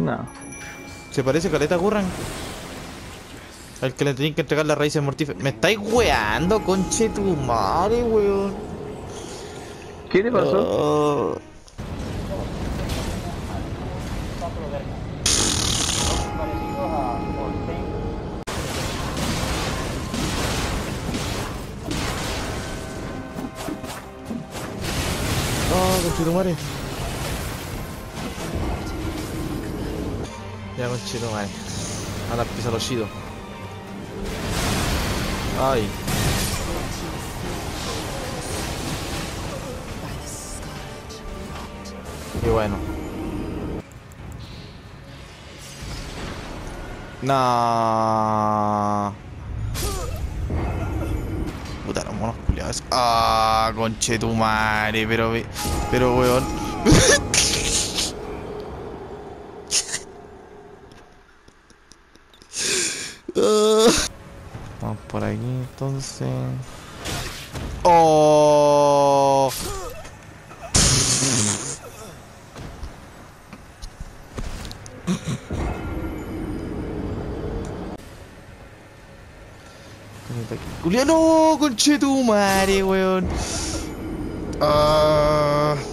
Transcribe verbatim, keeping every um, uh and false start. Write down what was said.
No. Se parece caleta a Gurran. Al que le tenían que entregar las raíces mortíferas. Me estáis weando, conche tu madre, weón. ¿Qué te pasó? Oh. Oh, conchetumare. Ya, conchetumare. Ahora empieza lo chido. Ay. Qué bueno. No. Puta, los monos culiados. Ah, conchetumare, pero ve- pero weón. Ah. Vamos por aquí entonces. Oh. Juliano, conchetumare, weón. Ah.